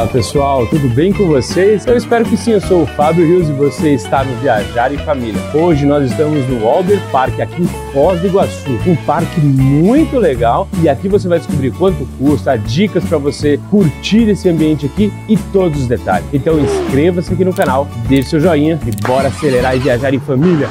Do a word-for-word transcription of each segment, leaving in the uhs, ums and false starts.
Fala pessoal, tudo bem com vocês? Eu espero que sim, eu sou o Fábio Rios e você está no Viajar em Família. Hoje nós estamos no Alder Park, aqui em Foz do Iguaçu, um parque muito legal e aqui você vai descobrir quanto custa, dicas para você curtir esse ambiente aqui e todos os detalhes. Então inscreva-se aqui no canal, deixe seu joinha e bora acelerar e viajar em família!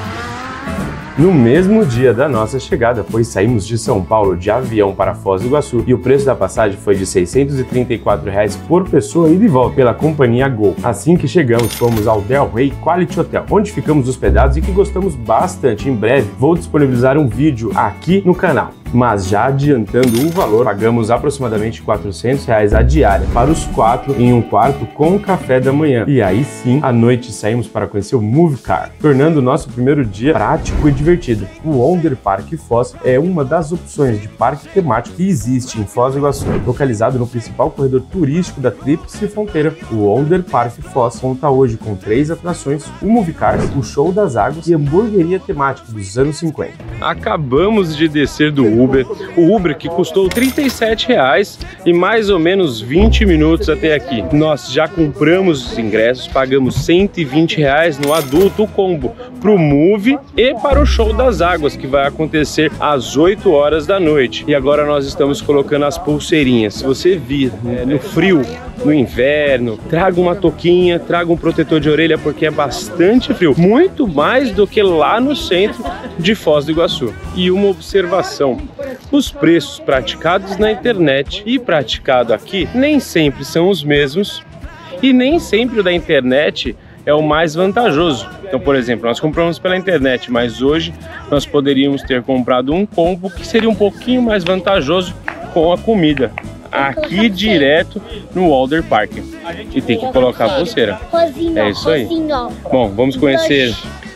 No mesmo dia da nossa chegada, pois saímos de São Paulo de avião para Foz do Iguaçu e o preço da passagem foi de seiscentos e trinta e quatro reais por pessoa ida e volta pela companhia Gol. Assim que chegamos, fomos ao Del Rey Quality Hotel, onde ficamos hospedados e que gostamos bastante. Em breve vou disponibilizar um vídeo aqui no canal. Mas já adiantando o valor, pagamos aproximadamente quatrocentos reais a diária para os quatro em um quarto com café da manhã. E aí sim, à noite saímos para conhecer o Movie Car, tornando o nosso primeiro dia prático e divertido. O Alder Park Foz é uma das opções de parque temático que existe em Foz do Iguaçu. Localizado no principal corredor turístico da Tríplice Fronteira, o Alder Park Foz conta hoje com três atrações, o Movie Car, o Show das Águas e a hamburgueria temática dos anos cinquenta. Acabamos de descer do Uber, o Uber que custou trinta e sete reais e mais ou menos vinte minutos até aqui. Nós já compramos os ingressos, pagamos cento e vinte reais no adulto combo para o Movie e para o Show das Águas, que vai acontecer às oito horas da noite. E agora nós estamos colocando as pulseirinhas. Se você vir é, no frio, no inverno, traga uma touquinha, traga um protetor de orelha, porque é bastante frio, muito mais do que lá no centro de Foz do Iguaçu. E uma observação: os preços praticados na internet e praticado aqui nem sempre são os mesmos e nem sempre o da internet é o mais vantajoso. Então, por exemplo, nós compramos pela internet, mas hoje nós poderíamos ter comprado um combo que seria um pouquinho mais vantajoso com a comida aqui direto no Alder Park. E tem que colocar a pulseira. É isso aí. Bom, vamos conhecer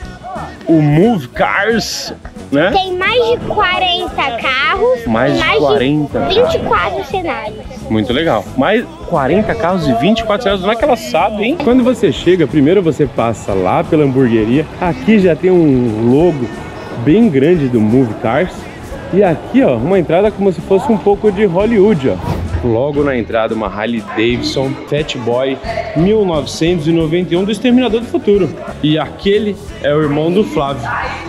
o Movie Cars, né? Tem mais de quarenta carros, mais, mais de quarenta, de vinte e quatro cenários. Muito legal. Mais quarenta carros e vinte e quatro cenários, não é que ela sabe, hein? Quando você chega, primeiro você passa lá pela hamburgueria. Aqui já tem um logo bem grande do Movie Cars. E aqui, ó, uma entrada como se fosse um pouco de Hollywood, ó. Logo na entrada, uma Harley Davidson Fat Boy mil novecentos e noventa e um do Exterminador do Futuro. E aquele é o irmão do Flávio.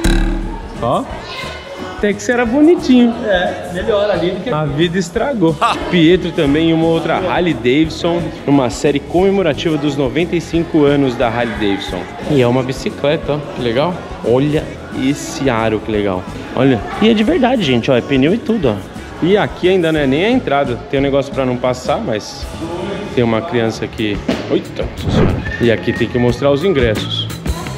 Ó, até que você era bonitinho. É, melhor ali do que... A vida estragou. Pietro também, uma outra Harley Davidson, numa série comemorativa dos noventa e cinco anos da Harley Davidson. E é uma bicicleta, ó, que legal. Olha esse aro, que legal. Olha, e é de verdade, gente, ó, é pneu e tudo, ó. E aqui ainda não é nem a entrada, tem um negócio para não passar, mas tem uma criança aqui. Eita, e aqui tem que mostrar os ingressos.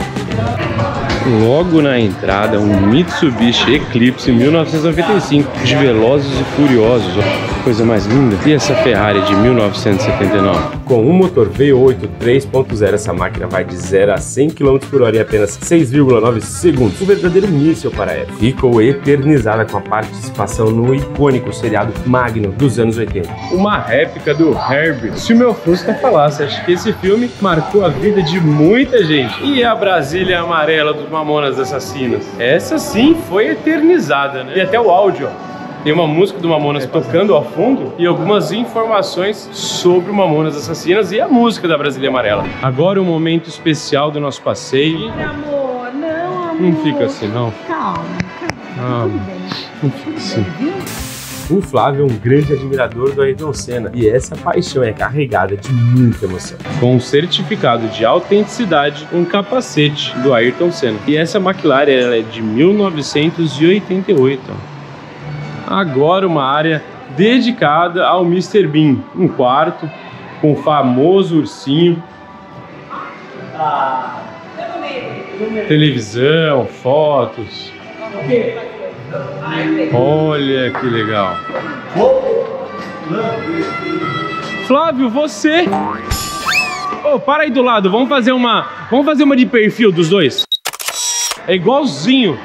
Logo na entrada, um Mitsubishi Eclipse mil novecentos e noventa e cinco de Velozes e Furiosos, ó. Coisa mais linda. E essa Ferrari de mil novecentos e setenta e nove? Com um motor V oito três ponto zero, essa máquina vai de zero a cem quilômetros por hora em apenas seis vírgula nove segundos. O verdadeiro míssil para a época. Ficou eternizada com a participação no icônico seriado Magnum dos anos oitenta. Uma réplica do Herbie. Se o meu Fusca falasse, acho que esse filme marcou a vida de muita gente. E a Brasília amarela dos Mamonas Assassinas? Essa sim foi eternizada, né? E até o áudio, ó. Tem uma música do Mamonas tocando ao fundo e algumas informações sobre o Mamonas Assassinas e a música da Brasília Amarela. Agora o um momento especial do nosso passeio. Amor, não, amor. Não fica assim, não. Calma, calma. Ah, não fica assim. O Flávio é um grande admirador do Ayrton Senna e essa paixão é carregada de muita emoção. Com um certificado de autenticidade, um capacete do Ayrton Senna. E essa McLaren ela é de mil novecentos e oitenta e oito. Agora uma área dedicada ao mister Bean. Um quarto com o famoso ursinho. Televisão, fotos. Olha que legal. Flávio, você? Oh, para aí do lado, vamos fazer uma, vamos fazer uma de perfil dos dois. É igualzinho.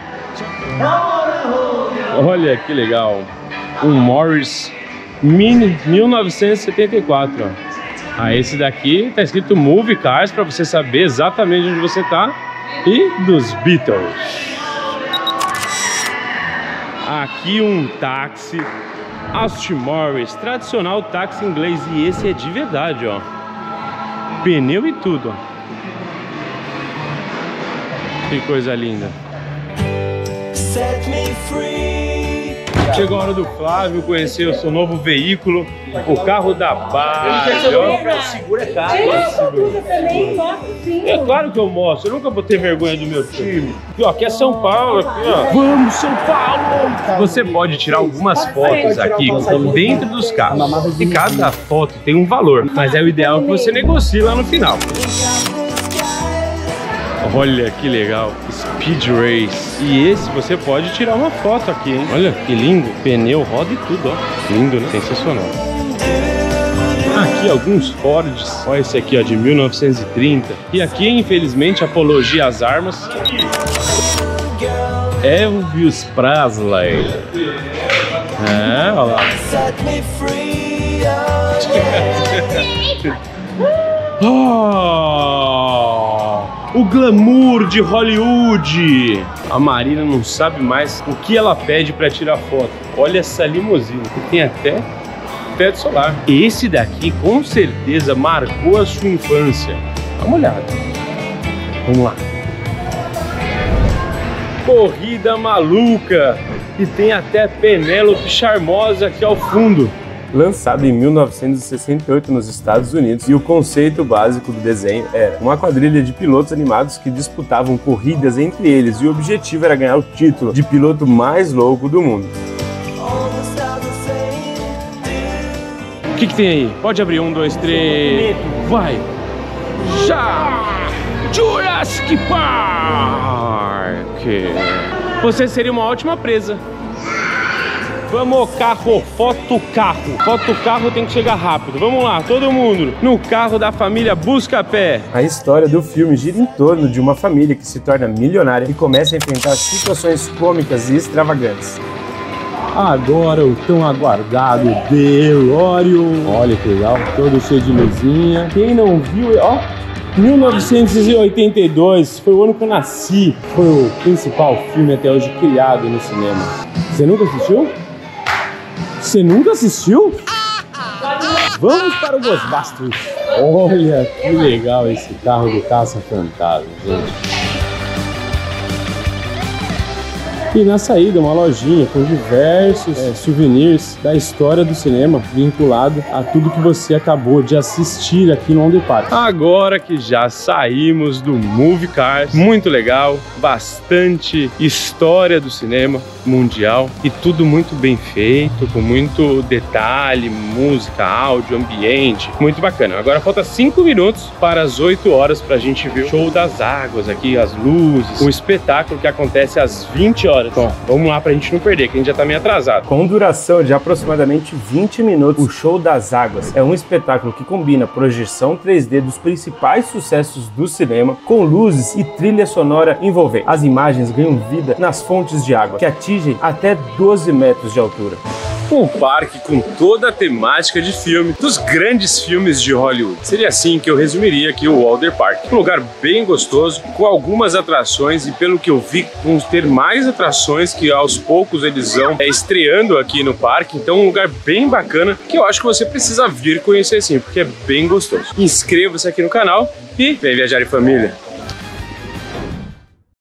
Olha que legal. Um Morris Mini mil novecentos e setenta e quatro. Ah, esse daqui tá escrito Movie Cars para você saber exatamente onde você tá. E dos Beatles. Aqui um táxi Austin Morris, tradicional táxi inglês, e esse é de verdade, ó. pneu e tudo, ó. Que coisa linda. Chegou a hora do Flávio conhecer o seu novo veículo, o carro da Barbie. Segura caro. É claro que eu mostro, eu nunca vou ter vergonha do meu time. Aqui, ó, aqui é São Paulo, aqui, ó. Vamos, São Paulo! Você pode tirar algumas fotos aqui dentro dos carros. E cada foto tem um valor, mas é o ideal que você negocie lá no final. Olha que legal, Speed Race. E esse você pode tirar uma foto aqui, hein? Olha que lindo, pneu, roda e tudo, ó. Lindo, né? Sensacional. Aqui alguns Fords. Olha esse aqui, ó, de mil novecentos e trinta. E aqui, infelizmente, apologia às armas. Elvis Presley. É, olha lá. Oh, o glamour de Hollywood. A Marina não sabe mais o que ela pede para tirar foto. Olha essa limusine, que tem até teto solar. Esse daqui com certeza marcou a sua infância. Dá uma olhada. Vamos lá. Corrida maluca. E tem até Penélope Charmosa aqui ao fundo. Lançado em mil novecentos e sessenta e oito nos Estados Unidos, e o conceito básico do desenho era uma quadrilha de pilotos animados que disputavam corridas entre eles, e o objetivo era ganhar o título de piloto mais louco do mundo. O que que tem aí? Pode abrir, um, dois, três, vai! Já! Jurassic Park! Você seria uma ótima presa. Vamos, carro, foto carro. Foto carro tem que chegar rápido. Vamos lá, todo mundo no carro da família Buscapé. A história do filme gira em torno de uma família que se torna milionária e começa a enfrentar situações cômicas e extravagantes. Agora o tão aguardado DeLorean. Olha que legal, todo cheio de luzinha. Quem não viu, ó, mil novecentos e oitenta e dois foi o ano que eu nasci. Foi o principal filme até hoje criado no cinema. Você nunca assistiu? Você nunca assistiu? Vamos para o Ghostbusters. Olha que legal esse carro do Caça-Fantasma, gente. E na saída, uma lojinha com diversos é, souvenirs da história do cinema, vinculado a tudo que você acabou de assistir aqui no Wonder Park. Agora que já saímos do Movie Cars, muito legal, bastante história do cinema mundial e tudo muito bem feito, com muito detalhe, música, áudio, ambiente, muito bacana. Agora falta cinco minutos para as oito horas para a gente ver o show das águas aqui, as luzes, o espetáculo que acontece às vinte horas. Bom, vamos lá pra gente não perder, que a gente já tá meio atrasado. Com duração de aproximadamente vinte minutos, o Show das Águas é um espetáculo que combina projeção três D dos principais sucessos do cinema com luzes e trilha sonora envolvente. As imagens ganham vida nas fontes de água, que atingem até doze metros de altura. Um parque com toda a temática de filme, dos grandes filmes de Hollywood. Seria assim que eu resumiria aqui o Wonder Park. Um lugar bem gostoso, com algumas atrações, e pelo que eu vi, vamos ter mais atrações que aos poucos eles vão é, estreando aqui no parque. Então um lugar bem bacana, que eu acho que você precisa vir conhecer sim, porque é bem gostoso. Inscreva-se aqui no canal e vem viajar em família.